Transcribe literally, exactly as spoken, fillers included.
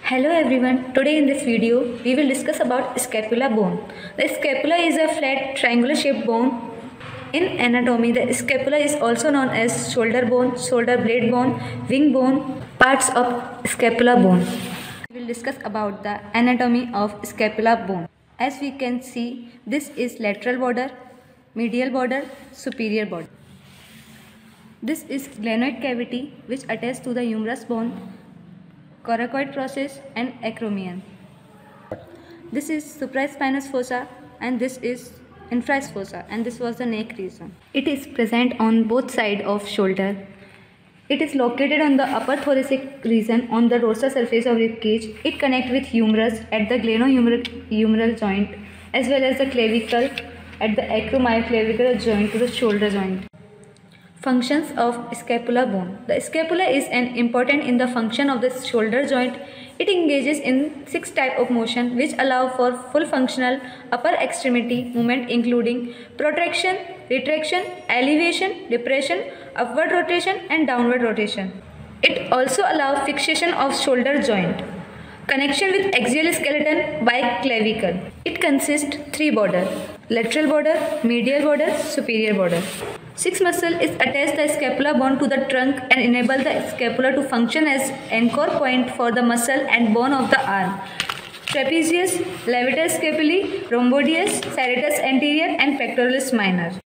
Hello everyone, today in this video we will discuss about scapula bone. The scapula is a flat triangular shaped bone. In anatomy, the scapula is also known as shoulder bone, shoulder blade bone, wing bone, parts of scapula bone. We will discuss about the anatomy of scapula bone. As we can see, this is lateral border, medial border, superior border. This is glenoid cavity which attaches to the humerus bone, coracoid process and acromion. This is supraspinous fossa and this is infraspinous fossa, and this was the neck region. It is present on both sides of shoulder. It is located on the upper thoracic region on the dorsal surface of rib cage. It connects with humerus at the glenohumeral joint as well as the clavicle at the acromyoclavicular joint to the shoulder joint. Functions of scapula bone. The scapula is an important in the function of the shoulder joint. It engages in six types of motion which allow for full functional upper extremity movement including protraction, retraction, elevation, depression, upward rotation and downward rotation. It also allows fixation of shoulder joint. Connection with axial skeleton by clavicle. It consists three border: lateral border, medial border, superior border. Six muscle is attached the scapula bone to the trunk and enable the scapula to function as anchor point for the muscle and bone of the arm. Trapezius, levator scapulae, rhomboideus, serratus anterior and pectoralis minor.